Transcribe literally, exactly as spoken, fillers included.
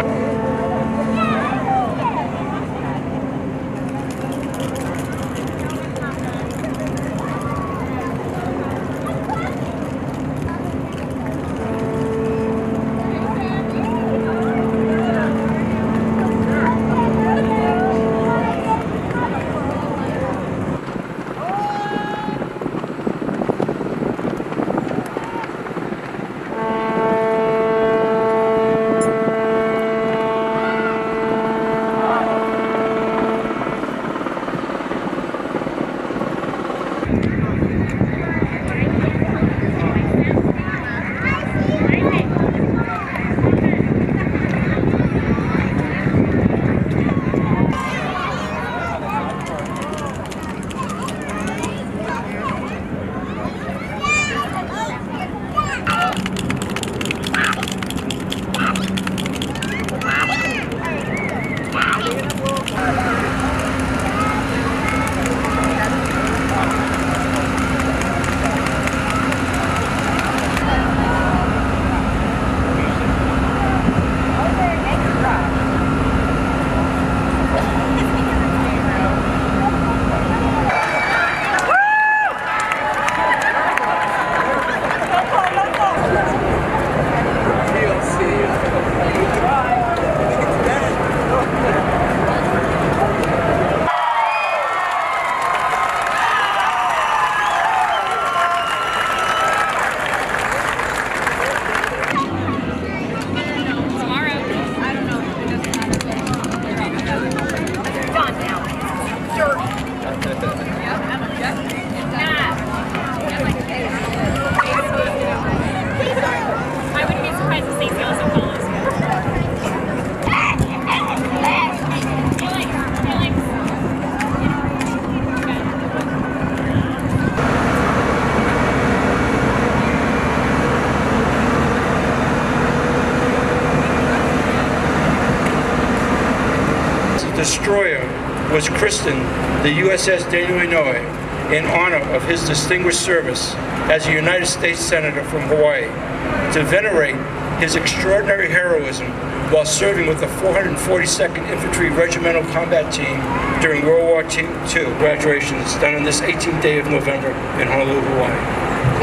destroyer was christened the U S S Daniel Inouye in honor of his distinguished service as a United States Senator from Hawaii, to venerate his extraordinary heroism while serving with the four hundred forty-second Infantry Regimental Combat Team during World War Two. Graduation is done on this eighteenth day of November in Honolulu, Hawaii.